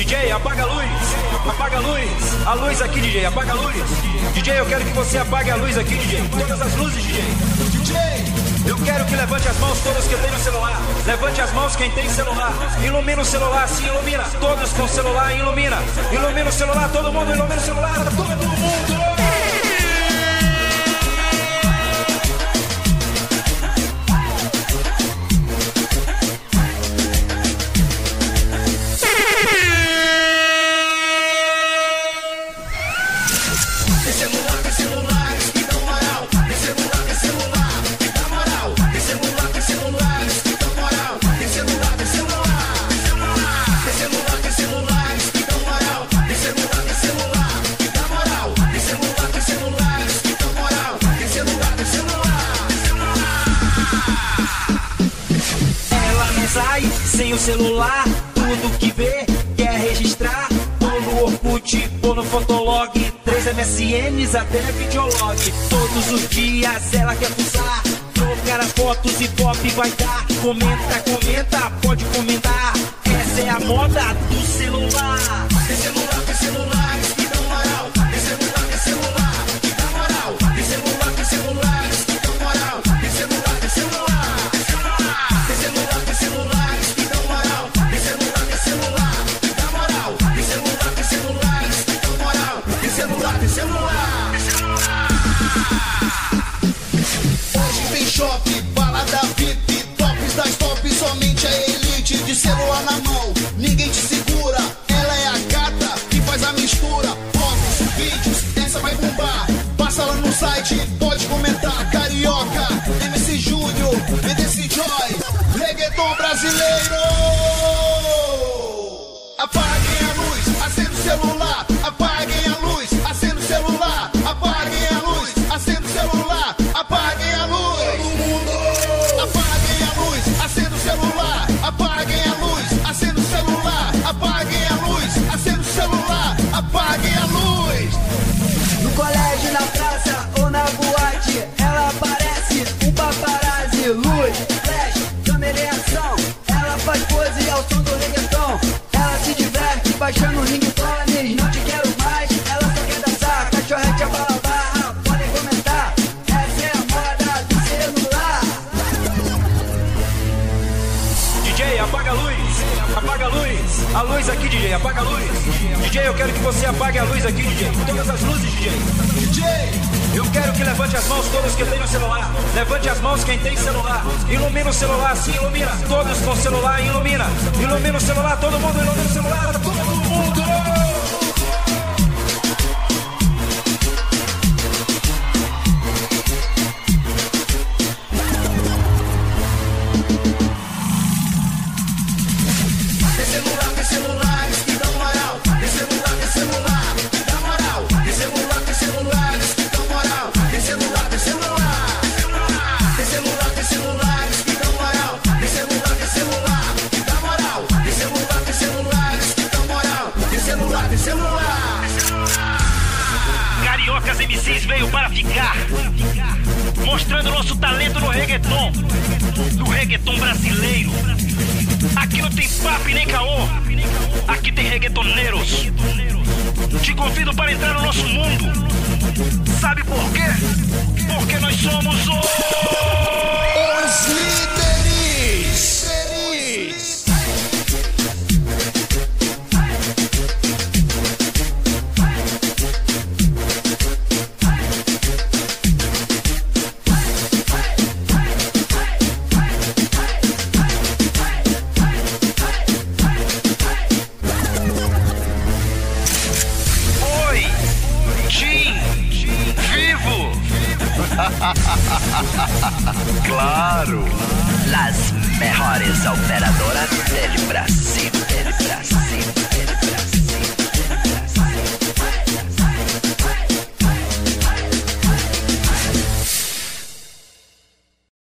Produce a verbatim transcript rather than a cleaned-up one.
J, apaga a luz, apaga a luz, a luz aqui, D J, apaga a luz. D J, eu quero que você apague a luz aqui, D J, todas as luzes, D J. D J, eu quero que levante as mãos todas que tem no celular. Levante as mãos quem tem celular. Ilumina o celular, sim, ilumina. Todos com celular, ilumina. Ilumina o celular, todo mundo ilumina o celular, todo mundo. Sem o celular, tudo que vê, quer registrar. Pôr no Orkut, pôr no Fotolog, três M S Ns até Videolog. Todos os dias ela quer pulsar, trocar as fotos e pop vai dar. Comenta, comenta, pode comentar. Essa é a moda do celular. Tem celular, tem celular, que dá moral. Tem celular, tem celular, que dá moral. Tem celular, tem celular, que dá moral. Tem celular, tem celular, tem celular, tem celular. Hoje tem shopping, balada V I P, tops das tops, somente a elite de celular na mão. Ninguém te segura, ela é a gata que faz a mistura. Fotos, vídeos, essa vai bombar. Passa lá no site, pode comentar. Carioca, M C Júnior, B D C Joy, reggaeton brasileiro. Apaguem a luz, acenda o celular. Apaguem a luz, acenda o celular. Apaguem a luz, acenda o celular. Apaguem a luz. Todo mundo. Apaguem a luz, acenda o celular. Apaguem a luz, acenda o celular. Apaguem a luz, acenda o celular. Apaguem a luz. No colégio, na praça ou na boate, ela parece um paparazzi. Luz, flash, câmera em ação. Ela faz pose ao som do reggaeton. Ela se diverte baixando ringtones. Não te quero mais, ela só quer dançar. Cachorrete a bala barra, podem comentar. Essa é a moda do celular. D J, apaga a luz, apaga a luz. A luz aqui, D J, apaga a luz. D J, eu quero que você apague a luz aqui, D J. Todas as luzes, D J. D J, eu quero que levante as mãos todas que tem no celular. Levante as mãos quem tem celular. Ilumina o celular, sim, ilumina. Todos com celular, ilumina. Ilumina o celular, todo mundo ilumina o celular, todo mundo. Cariocas M Cs veio para ficar, mostrando nosso talento no reggaeton, no reggaeton brasileiro. Aqui não tem papo e nem caô, aqui tem reggaetoneiros. Te convido para entrar no nosso mundo. Sabe por quê? Porque nós somos os, os líderes. Claro, las mejores operadoras del Brasil.